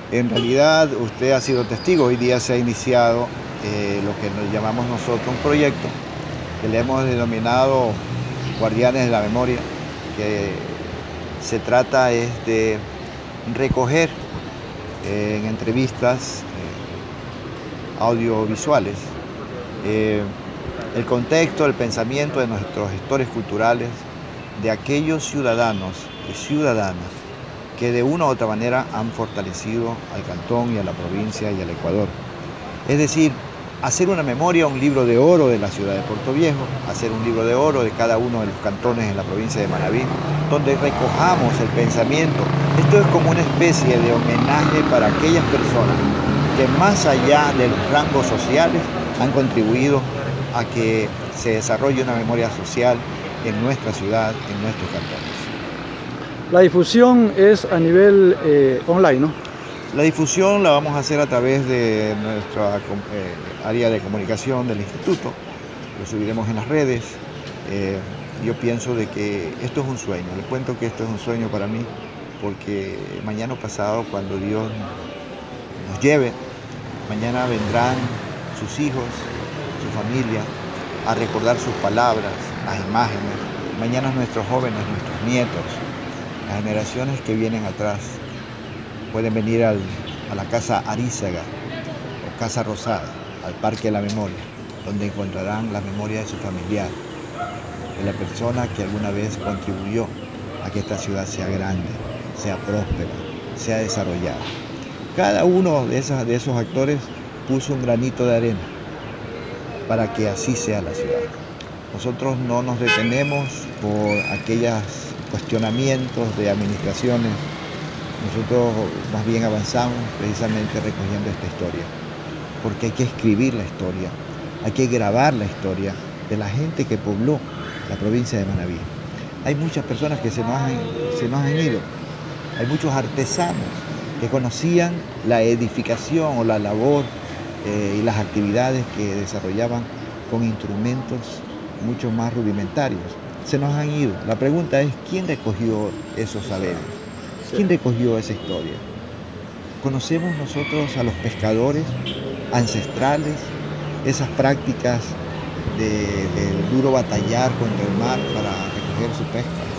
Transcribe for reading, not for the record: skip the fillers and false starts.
En realidad usted ha sido testigo, hoy día se ha iniciado lo que nos llamamos nosotros un proyecto que le hemos denominado Guardianes de la Memoria, que se trata es de recoger en entrevistas audiovisuales el contexto, el pensamiento de nuestros gestores culturales, de aquellos ciudadanos y ciudadanas que de una u otra manera han fortalecido al cantón y a la provincia y al Ecuador. Es decir, hacer una memoria, un libro de oro de la ciudad de Puerto Viejo, hacer un libro de oro de cada uno de los cantones en la provincia de Manabí, donde recojamos el pensamiento. Esto es como una especie de homenaje para aquellas personas que más allá de los rangos sociales han contribuido a que se desarrolle una memoria social en nuestra ciudad, en nuestros cantones. La difusión es a nivel online, ¿no? La difusión la vamos a hacer a través de nuestra área de comunicación del instituto, lo subiremos en las redes. Yo pienso de que esto es un sueño, les cuento que esto es un sueño para mí, porque mañana pasado, cuando Dios nos lleve, mañana vendrán sus hijos, su familia, a recordar sus palabras, las imágenes. Mañana nuestros jóvenes, nuestros nietos, las generaciones que vienen atrás, pueden venir a la Casa Arízaga o Casa Rosada, al Parque de la Memoria, donde encontrarán la memoria de su familiar, de la persona que alguna vez contribuyó a que esta ciudad sea grande, sea próspera, sea desarrollada. Cada uno de esos actores puso un granito de arena para que así sea la ciudad. Nosotros no nos detenemos por aquellos cuestionamientos de administraciones. Nosotros más bien avanzamos precisamente recogiendo esta historia, porque hay que escribir la historia, hay que grabar la historia de la gente que pobló la provincia de Manabí. Hay muchas personas que se nos han ido, hay muchos artesanos que conocían la edificación o la labor y las actividades que desarrollaban con instrumentos mucho más rudimentarios. Se nos han ido. La pregunta es, ¿quién recogió esos saberes? ¿Quién recogió esa historia? ¿Conocemos nosotros a los pescadores ancestrales, esas prácticas de duro batallar contra el mar para recoger su pesca?